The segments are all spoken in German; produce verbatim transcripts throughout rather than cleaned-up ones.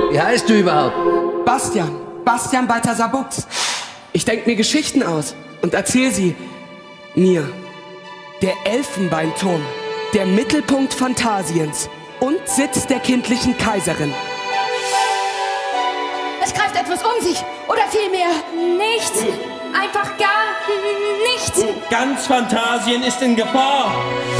Wie heißt du überhaupt? Bastian. Bastian Balthasar Buchs. Ich denke mir Geschichten aus und erzähl sie mir. Der Elfenbeinturm, der Mittelpunkt Phantasiens und Sitz der kindlichen Kaiserin. Es greift etwas um sich, oder vielmehr nichts. Einfach gar nichts. Ganz Phantasien ist in Gefahr.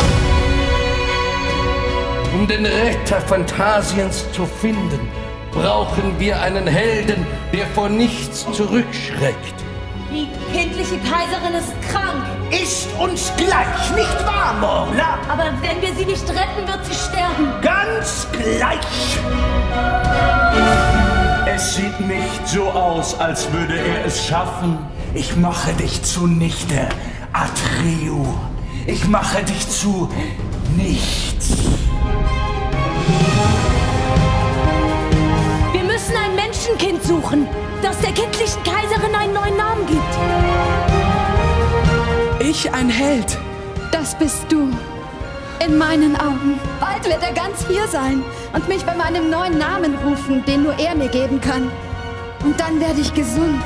Um den Retter Phantasiens zu finden, brauchen wir einen Helden, der vor nichts zurückschreckt. Die kindliche Kaiserin ist krank. Ist uns gleich, nicht wahr, Morla? Aber wenn wir sie nicht retten, wird sie sterben. Ganz gleich. Es sieht nicht so aus, als würde er es schaffen. Ich mache dich zunichte, Atreu. Ich mache dich zu nichts. Wir müssen ein Menschenkind suchen, das der kindlichen Kaiserin einen neuen Namen gibt. Ich ein Held. Das bist du. In meinen Augen. Bald wird er ganz hier sein und mich bei meinem neuen Namen rufen, den nur er mir geben kann. Und dann werde ich gesund.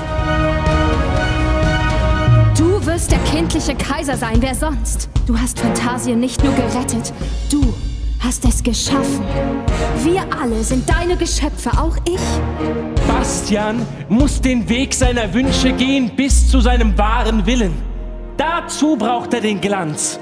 Du wirst der kindliche Kaiser sein, wer sonst? Du hast Phantasien nicht nur gerettet, du hast es geschaffen. Wir alle sind deine Geschöpfe, auch ich. Bastian muss den Weg seiner Wünsche gehen bis zu seinem wahren Willen. Dazu braucht er den Glanz.